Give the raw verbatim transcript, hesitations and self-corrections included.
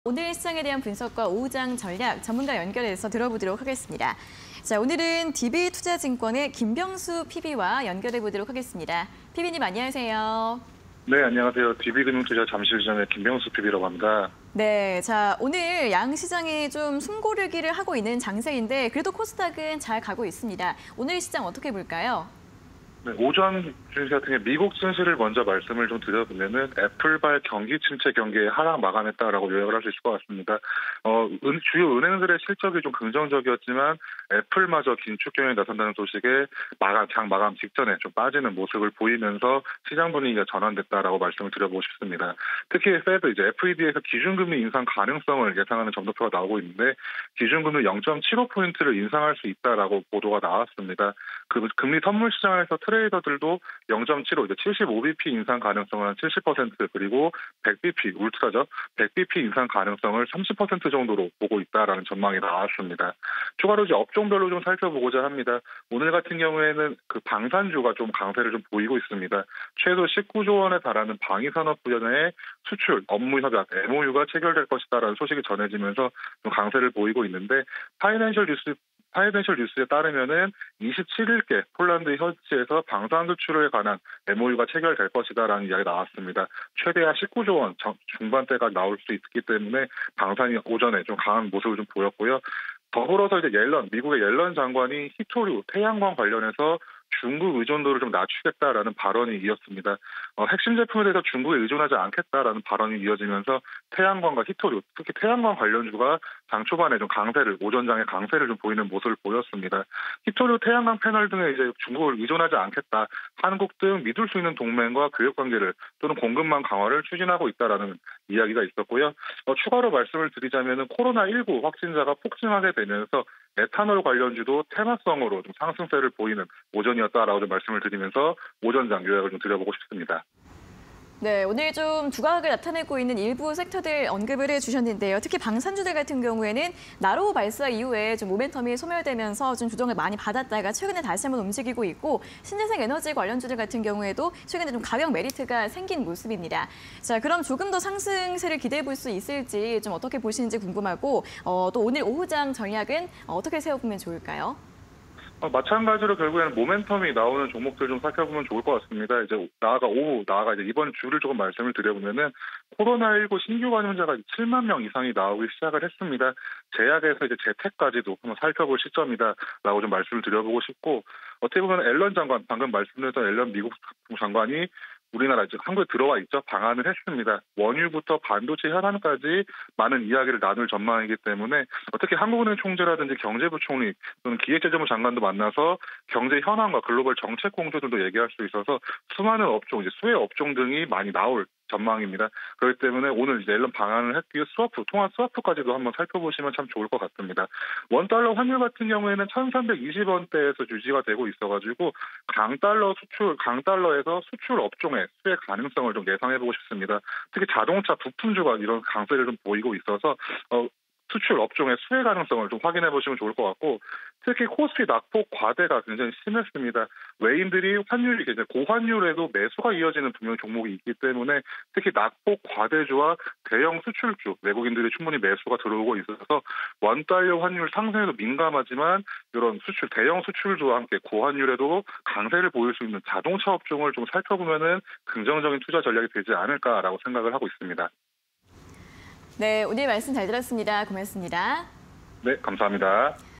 오늘 시장에 대한 분석과 오후장 전략 전문가 연결해서 들어보도록 하겠습니다. 자, 오늘은 디비투자증권의 김병수 피비와 연결해 보도록 하겠습니다. 피비님 안녕하세요. 네, 안녕하세요. 디비금융투자 잠실점의 김병수 피비라고 합니다. 네, 자 오늘 양 시장이 좀 숨고르기를 하고 있는 장세인데 그래도 코스닥은 잘 가고 있습니다. 오늘 시장 어떻게 볼까요? 네, 오전 증시 같은 경우에 미국 증시를 먼저 말씀을 좀 드려보면은 애플발 경기 침체 경기에 하락 마감했다라고 요약을 할 수 있을 것 같습니다. 어, 은, 주요 은행들의 실적이 좀 긍정적이었지만 애플마저 긴축경에 나선다는 소식에 마감, 장 마감 직전에 좀 빠지는 모습을 보이면서 시장 분위기가 전환됐다라고 말씀을 드려보고 싶습니다. 특히 페드 이제 에프이디에서 기준금리 인상 가능성을 예상하는 점도표가 나오고 있는데 기준금리 영 점 칠오 포인트를 인상할 수 있다라고 보도가 나왔습니다. 그 금리 선물 시장에서 트레이더들도 영 점 칠오, 이제 칠십오 비피 인상 가능성을 한 칠십 퍼센트 그리고 백 비피, 울트라죠. 백 비피 인상 가능성을 삼십 퍼센트 정도로 보고 있다라는 전망이 나왔습니다. 추가로 이제 업종별로 좀 살펴보고자 합니다. 오늘 같은 경우에는 그 방산주가 좀 강세를 좀 보이고 있습니다. 최소 십구조 원에 달하는 방위산업 분야의 수출, 업무 협약, 엠오유가 체결될 것이다라는 소식이 전해지면서 좀 강세를 보이고 있는데 파이낸셜 뉴스 파이낸셜 뉴스에 따르면은 이십칠일께 폴란드 현지에서 방산 수출에 관한 엠오유가 체결될 것이다라는 이야기가 나왔습니다. 최대한 십구조 원 중반대가 나올 수 있기 때문에 방산이 오전에 좀 강한 모습을 좀 보였고요. 더불어서 이제 옐런, 미국의 옐런 장관이 히토류, 태양광 관련해서 중국 의존도를 좀 낮추겠다라는 발언이 이었습니다. 어, 핵심 제품에 대해서 중국에 의존하지 않겠다라는 발언이 이어지면서 태양광과 히토류, 특히 태양광 관련주가 장 초반에 좀 강세를, 오전장에 강세를 좀 보이는 모습을 보였습니다. 히토류, 태양광 패널 등에 이제 중국을 의존하지 않겠다, 한국 등 믿을 수 있는 동맹과 교역 관계를 또는 공급망 강화를 추진하고 있다라는 이야기가 있었고요. 어, 추가로 말씀을 드리자면은 코로나십구 확진자가 폭증하게 되면서 에탄올 관련주도 테마성으로 좀 상승세를 보이는 오전이었다라고 좀 말씀을 드리면서 오전장 요약을 좀 드려보고 싶습니다. 네, 오늘 좀 두각을 나타내고 있는 일부 섹터들 언급을 해주셨는데요. 특히 방산주들 같은 경우에는 나로우 발사 이후에 좀 모멘텀이 소멸되면서 좀 조정을 많이 받았다가 최근에 다시 한번 움직이고 있고 신재생 에너지 관련주들 같은 경우에도 최근에 좀 가격 메리트가 생긴 모습입니다. 자, 그럼 조금 더 상승세를 기대해 볼 수 있을지 좀 어떻게 보시는지 궁금하고 어, 또 오늘 오후장 전략은 어떻게 세워보면 좋을까요? 어, 마찬가지로 결국에는 모멘텀이 나오는 종목들 좀 살펴보면 좋을 것 같습니다. 이제 나아가 오후, 나아가 이제 이번 주를 조금 말씀을 드려보면은 코로나십구 신규 감염자가 칠만 명 이상이 나오기 시작을 했습니다. 제약에서 이제 재택까지도 한번 살펴볼 시점이다라고 좀 말씀을 드려보고 싶고 어떻게 보면 앨런 장관, 방금 말씀드렸던 앨런 미국 장관이 우리나라 이제 한국에 들어와 있죠. 방한을 했습니다. 원유부터 반도체 현안까지 많은 이야기를 나눌 전망이기 때문에 어떻게 한국은행 총재라든지 경제부총리 또는 기획재정부 장관도 만나서 경제 현안과 글로벌 정책 공조들도 얘기할 수 있어서 수많은 업종, 이제 수혜 업종 등이 많이 나올 전망입니다. 그렇기 때문에 오늘 이제 앨런 방한을 했기에 스와프, 통화 스와프까지도 한번 살펴보시면 참 좋을 것 같습니다. 원달러 환율 같은 경우에는 천삼백이십 원대에서 유지가 되고 있어가지고 강달러 수출, 강달러에서 수출 업종의 수혜 가능성을 좀 예상해보고 싶습니다. 특히 자동차 부품주가 이런 강세를 좀 보이고 있어서 어, 수출 업종의 수혜 가능성을 좀 확인해 보시면 좋을 것 같고 특히 코스피 낙폭 과대가 굉장히 심했습니다. 외인들이 환율이 굉장히 고환율에도 매수가 이어지는 분명 종목이 있기 때문에 특히 낙폭 과대주와 대형 수출주 외국인들이 충분히 매수가 들어오고 있어서 원달러 환율 상승에도 민감하지만 이런 수출 대형 수출주와 함께 고환율에도 강세를 보일 수 있는 자동차 업종을 좀 살펴보면은 긍정적인 투자 전략이 되지 않을까라고 생각을 하고 있습니다. 네, 오늘 말씀 잘 들었습니다. 고맙습니다. 네, 감사합니다.